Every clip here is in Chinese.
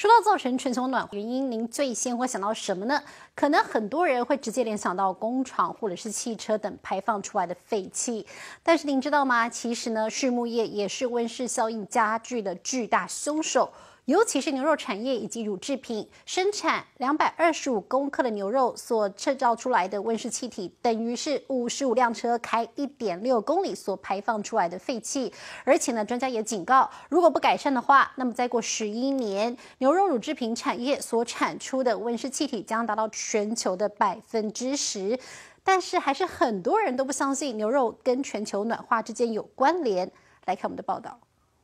说到造成全球暖化原因，您最先会想到什么呢？可能很多人会直接联想到工厂或者是汽车等排放出来的废气。但是您知道吗？其实呢，畜牧业也是温室效应加剧的巨大凶手。尤其是牛肉产业以及乳制品生产225公克的牛肉所制造出来的温室气体，等于是55辆车开1.6公里所排放出来的废气。而且呢，专家也警告，如果不改善的话，那么再过11年，牛肉乳制品产业所产出的温室气体将达到全球的10%。但是还是很多人都不相信牛肉跟全球暖化之间有关联。来看我们的报道。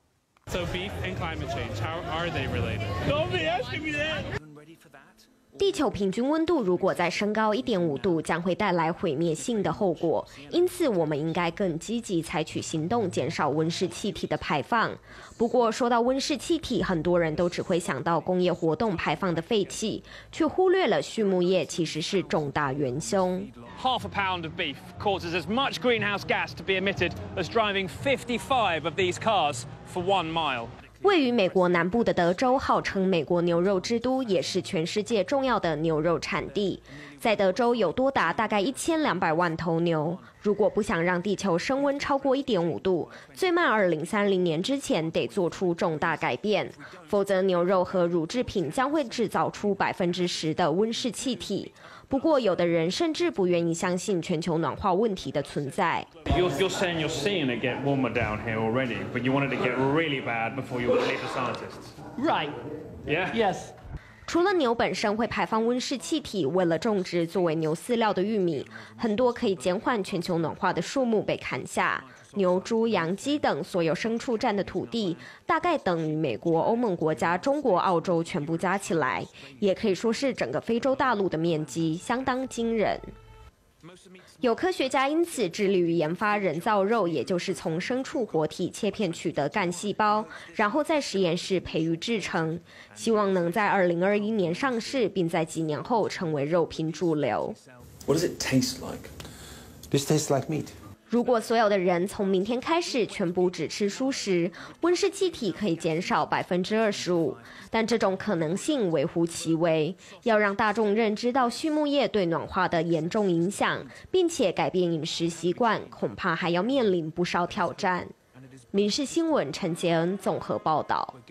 So beef and climate change, how are they related? Don't be asking me that. 地球平均温度如果再升高1.5度，将会带来毁灭性的后果。因此，我们应该更积极采取行动，减少温室气体的排放。不过，说到温室气体，很多人都只会想到工业活动排放的废气，却忽略了畜牧业其实是重大元凶。 Half a pound of beef causes as much greenhouse gas to be emitted as driving 55 of these cars for 1 mile. 位于美国南部的德州号称美国牛肉之都，也是全世界重要的牛肉产地。在德州有多达大概1200万头牛。如果不想让地球升温超过1.5度，最慢2030年之前得做出重大改变，否则牛肉和乳制品将会制造出10%的温室气体。不过，有的人甚至不愿意相信全球暖化问题的存在。 You're saying you're seeing it get warmer down here already, but you wanted it to get really bad before you believe the scientists. Right. Yeah? Yes. 除了牛本身会排放温室气体，为了种植作为牛饲料的玉米，很多可以减缓全球暖化的树木被砍下。牛、猪、羊、鸡等所有牲畜占的土地，大概等于美国、欧盟国家、中国、澳洲全部加起来，也可以说是整个非洲大陆的面积，相当惊人。有科学家因此致力于研发人造肉，也就是从牲畜活体切片取得干细胞，然后在实验室培育制成，希望能在2021年上市，并在几年后成为肉品主流。 What does it taste like? This tastes like meat. 如果所有的人从明天开始全部只吃蔬食，温室气体可以减少25%，但这种可能性微乎其微。要让大众认知到畜牧业对暖化的严重影响，并且改变饮食习惯，恐怕还要面临不少挑战。民视新闻陈杰恩综合报道。